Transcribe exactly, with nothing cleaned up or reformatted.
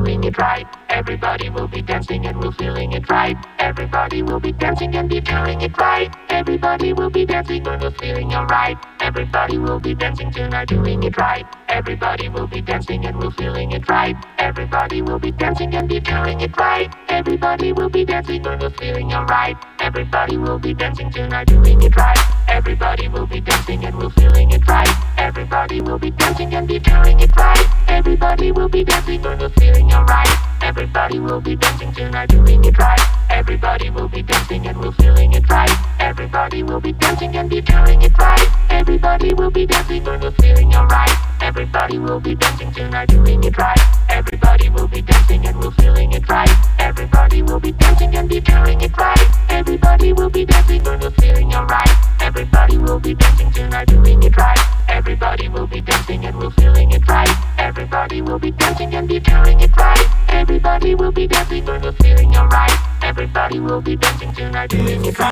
doing it right. Everybody will be dancing and we're feeling it right. Everybody will be dancing and be feeling it right. Everybody will be dancing and we're feeling alright. Everybody will be dancing tonight, doing it right. Everybody will be dancing and we're feeling it right. Everybody will be dancing and be feeling it right. Everybody will be dancing and we're feeling alright. Everybody will be dancing tonight, doing it right. Everybody will be dancing and we're feeling it right. Everybody will be dancing and be feeling it right. Everybody will be dancing and we're feeling alright. Everybody will be dancing tonight, doing it right. Everybody will be dancing and we're feeling it right. Everybody will be dancing and be feeling it right. Everybody will be dancing and we're feeling alright. Everybody will be dancing tonight, doing it right. Everybody will be dancing and we're feeling it right. Everybody will be dancing and be feeling it right. Everybody will be dancing and we're feeling alright. Everybody will be dancing tonight, doing it right. Everybody will be dancing and we're feeling it right. Everybody will be dancing and be feeling it right. Everybody will be dancing and we're feeling alright. Everybody will be dancing tonight, doing it right.